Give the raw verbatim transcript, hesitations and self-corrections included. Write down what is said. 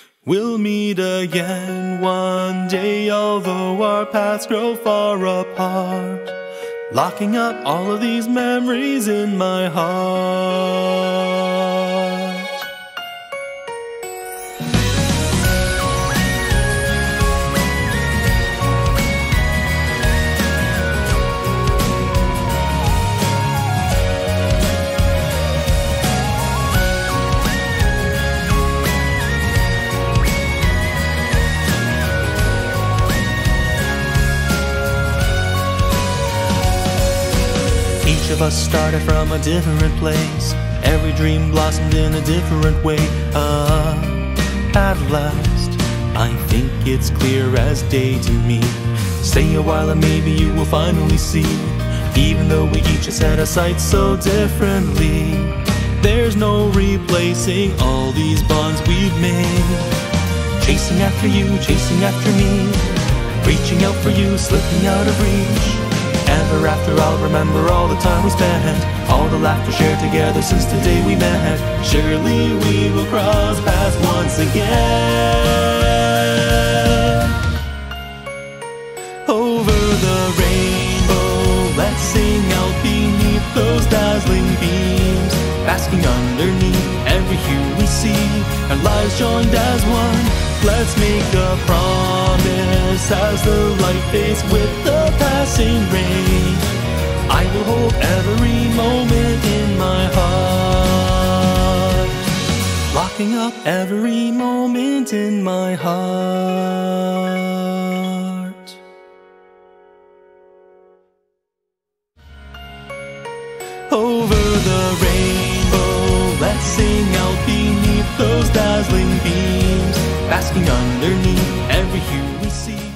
We'll meet again one day, although our paths grow far apart, locking up all of these memories in my heart. Each of us started from a different place. Every dream blossomed in a different way. Ah, at last, I think it's clear as day to me. Stay a while and maybe you will finally see. Even though we each have set our sights so differently, there's no replacing all these bonds we've made. Chasing after you, chasing after me, reaching out for you, slipping out of reach. Ever after I'll remember all the time we spent, all the laughter shared together since the day we met. Surely we will cross paths once again. Over the rainbow, let's sing out beneath those dazzling beams, basking underneath every hue we see, our lives joined as one. Let's make a promise as the light fades with the passing rain. I will hold every moment in my heart, locking up every moment in my heart. Over the rainbow, let's sing out beneath those dazzling beams, basking underneath every hue we see.